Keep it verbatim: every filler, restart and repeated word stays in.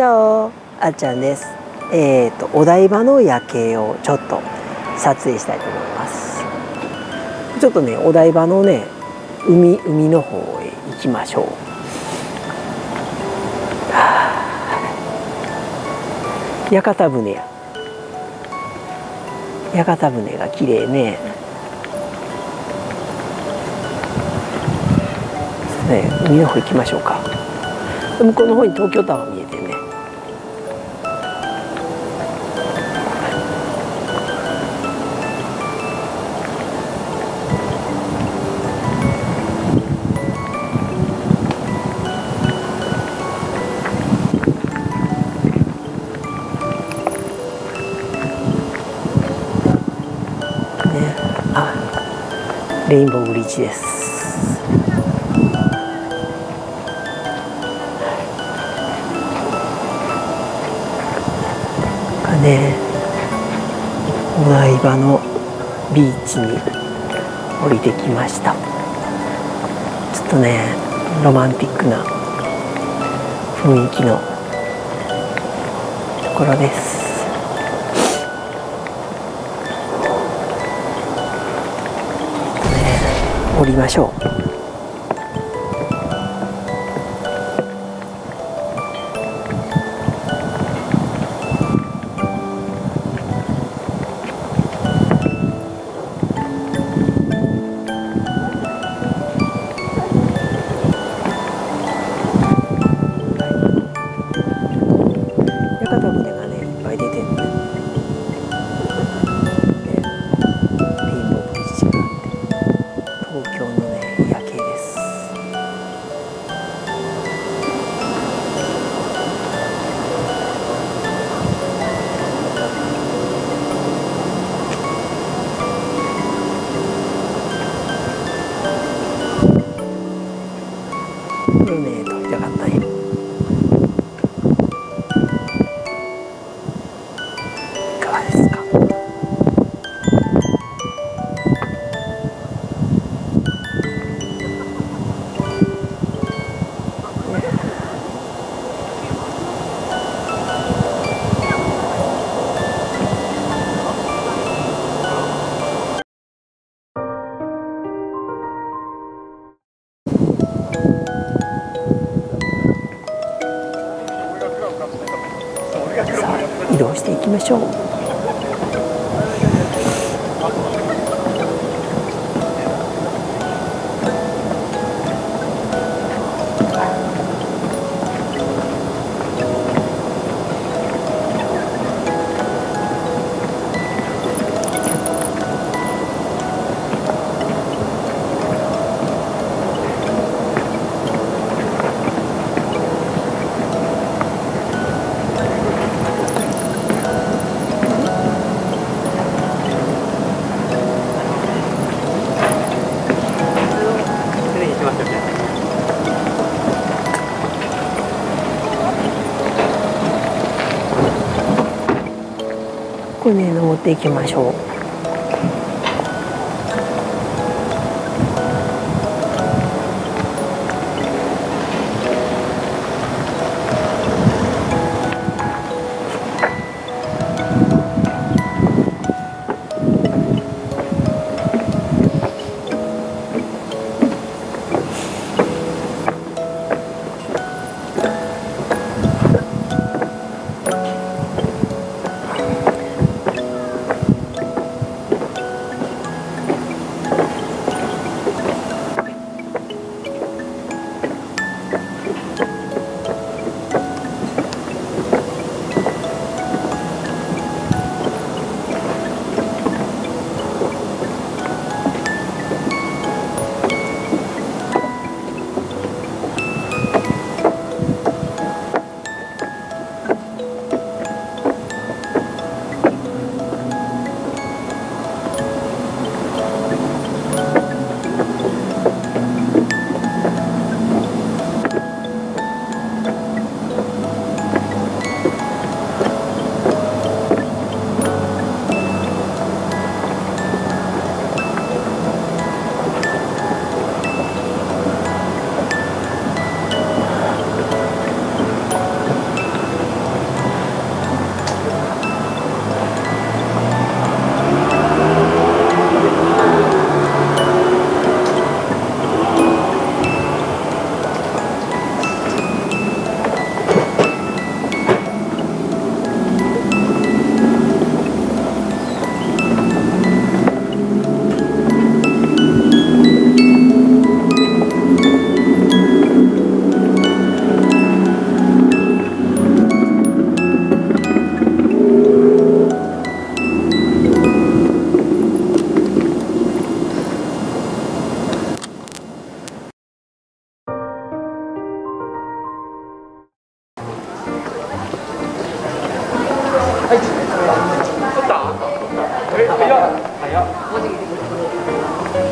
チャオ、あっちゃんです。えっとお台場の夜景をちょっと撮影したいと思います。ちょっとね、お台場のね、海海の方へ行きましょう。屋形船や。屋形船が綺麗ね。ね、海の方行きましょうか。向こうの方に東京タワー見えてるね。ね、あ、レインボーブリッジです。ね、お台場のビーチに降りてきました。ちょっとね、ロマンティックな雰囲気のところです。ね、降りましょう。これね、撮りたかったんや。いかがですか。さあ、移動していきましょう。これね、登っていきましょう。 早っ。